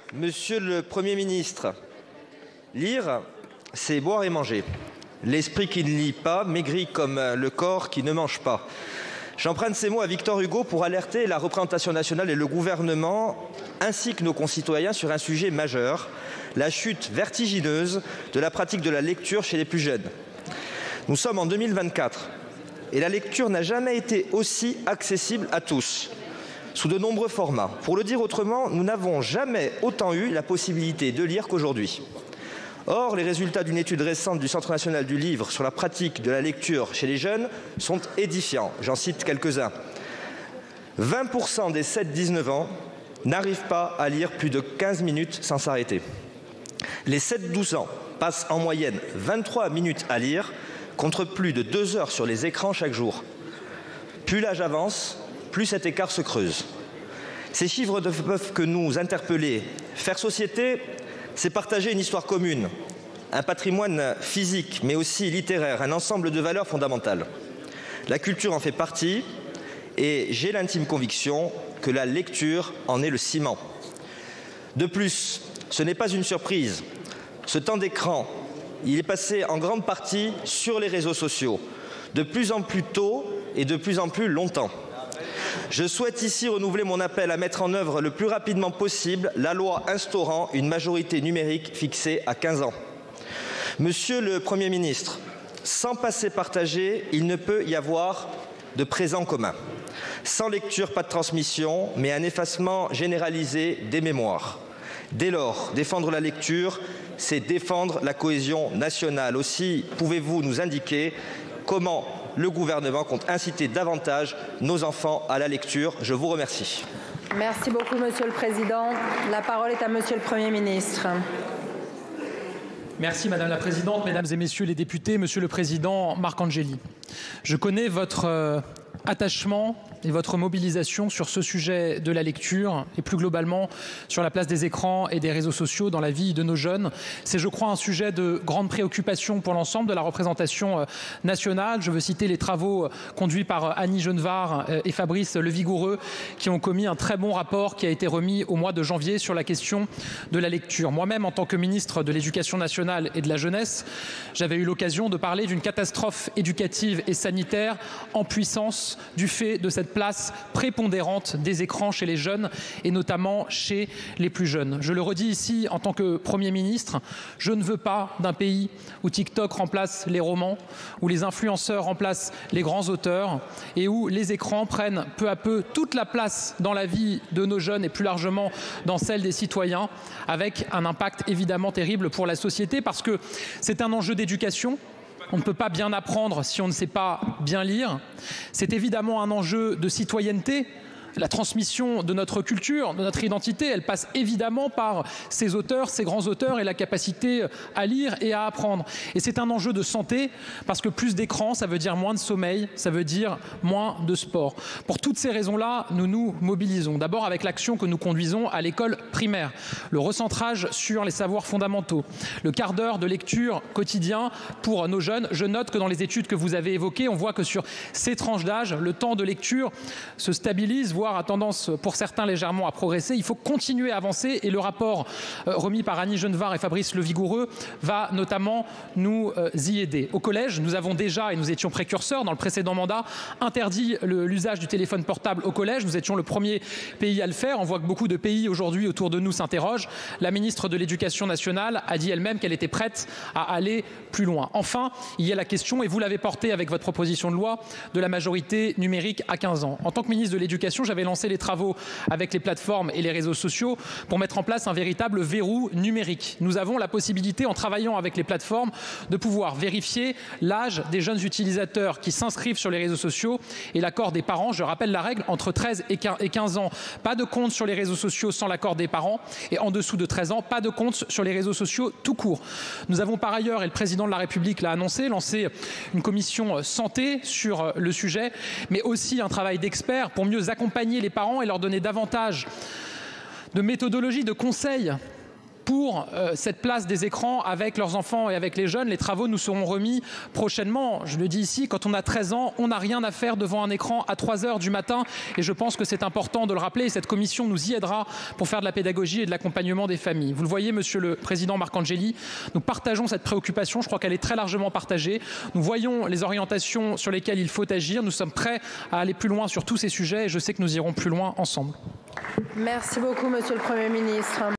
Monsieur le Premier ministre, lire, c'est boire et manger. L'esprit qui ne lit pas maigrit comme le corps qui ne mange pas. J'emprunte ces mots à Victor Hugo pour alerter la représentation nationale et le gouvernement, ainsi que nos concitoyens, sur un sujet majeur, la chute vertigineuse de la pratique de la lecture chez les plus jeunes. Nous sommes en 2024 et la lecture n'a jamais été aussi accessible à tous, sous de nombreux formats. Pour le dire autrement, nous n'avons jamais autant eu la possibilité de lire qu'aujourd'hui. Or, les résultats d'une étude récente du Centre national du livre sur la pratique de la lecture chez les jeunes sont édifiants. J'en cite quelques-uns. 20% des 7-19 ans n'arrivent pas à lire plus de 15 minutes sans s'arrêter. Les 7-12 ans passent en moyenne 23 minutes à lire, contre plus de 2 heures sur les écrans chaque jour. Plus l'âge avance, plus cet écart se creuse. Ces chiffres ne peuvent que nous interpeller. Faire société, c'est partager une histoire commune, un patrimoine physique, mais aussi littéraire, un ensemble de valeurs fondamentales. La culture en fait partie et j'ai l'intime conviction que la lecture en est le ciment. De plus, ce n'est pas une surprise. Ce temps d'écran, il est passé en grande partie sur les réseaux sociaux, de plus en plus tôt et de plus en plus longtemps. Je souhaite ici renouveler mon appel à mettre en œuvre le plus rapidement possible la loi instaurant une majorité numérique fixée à 15 ans. Monsieur le Premier ministre, sans passé partagé, il ne peut y avoir de présent commun. Sans lecture, pas de transmission, mais un effacement généralisé des mémoires. Dès lors, défendre la lecture, c'est défendre la cohésion nationale. Aussi, pouvez-vous nous indiquer comment le gouvernement compte inciter davantage nos enfants à la lecture? Je vous remercie. Merci beaucoup, Monsieur le Président. La parole est à Monsieur le Premier ministre. Merci Madame la Présidente, Mesdames et Messieurs les députés, Monsieur le Président Marcangeli. Je connais votre attachement et votre mobilisation sur ce sujet de la lecture et plus globalement sur la place des écrans et des réseaux sociaux dans la vie de nos jeunes. C'est, je crois, un sujet de grande préoccupation pour l'ensemble de la représentation nationale. Je veux citer les travaux conduits par Annie Genevard et Fabrice Levigoureux qui ont commis un très bon rapport qui a été remis au mois de janvier sur la question de la lecture. Moi-même, en tant que ministre de l'Éducation nationale et de la jeunesse, j'avais eu l'occasion de parler d'une catastrophe éducative et sanitaire en puissance du fait de cette place prépondérante des écrans chez les jeunes et notamment chez les plus jeunes. Je le redis ici en tant que Premier ministre, je ne veux pas d'un pays où TikTok remplace les romans, où les influenceurs remplacent les grands auteurs et où les écrans prennent peu à peu toute la place dans la vie de nos jeunes et plus largement dans celle des citoyens, avec un impact évidemment terrible pour la société parce que c'est un enjeu d'éducation. On ne peut pas bien apprendre si on ne sait pas bien lire. C'est évidemment un enjeu de citoyenneté. La transmission de notre culture, de notre identité, elle passe évidemment par ces auteurs, ces grands auteurs et la capacité à lire et à apprendre. Et c'est un enjeu de santé parce que plus d'écran, ça veut dire moins de sommeil, ça veut dire moins de sport. Pour toutes ces raisons-là, nous nous mobilisons. D'abord avec l'action que nous conduisons à l'école primaire, le recentrage sur les savoirs fondamentaux, le quart d'heure de lecture quotidien pour nos jeunes. Je note que dans les études que vous avez évoquées, on voit que sur ces tranches d'âge, le temps de lecture se stabilise, voire a tendance pour certains légèrement à progresser. Il faut continuer à avancer et le rapport remis par Annie Genevard et Fabrice Levigoureux va notamment nous y aider. Au collège, nous avons déjà, et nous étions précurseurs dans le précédent mandat, interdit l'usage du téléphone portable au collège. Nous étions le premier pays à le faire. On voit que beaucoup de pays aujourd'hui autour de nous s'interrogent. La ministre de l'Éducation nationale a dit elle-même qu'elle était prête à aller plus loin. Enfin, il y a la question, et vous l'avez portée avec votre proposition de loi, de la majorité numérique à 15 ans. En tant que ministre de l'Éducation, j'avais lancé les travaux avec les plateformes et les réseaux sociaux pour mettre en place un véritable verrou numérique. Nous avons la possibilité, en travaillant avec les plateformes, de pouvoir vérifier l'âge des jeunes utilisateurs qui s'inscrivent sur les réseaux sociaux et l'accord des parents. Je rappelle la règle, entre 13 et 15 ans, pas de compte sur les réseaux sociaux sans l'accord des parents et en dessous de 13 ans, pas de compte sur les réseaux sociaux tout court. Nous avons par ailleurs, et le président de la République l'a annoncé, lancé une commission santé sur le sujet, mais aussi un travail d'experts pour mieux accompagner les parents et leur donner davantage de méthodologie, de conseils pour cette place des écrans avec leurs enfants et avec les jeunes. Les travaux nous seront remis prochainement. Je le dis ici, quand on a 13 ans, on n'a rien à faire devant un écran à 3 heures du matin. Et je pense que c'est important de le rappeler. Et cette commission nous y aidera pour faire de la pédagogie et de l'accompagnement des familles. Vous le voyez, Monsieur le Président Marcangeli, nous partageons cette préoccupation. Je crois qu'elle est très largement partagée. Nous voyons les orientations sur lesquelles il faut agir. Nous sommes prêts à aller plus loin sur tous ces sujets et je sais que nous irons plus loin ensemble. Merci beaucoup, Monsieur le Premier ministre.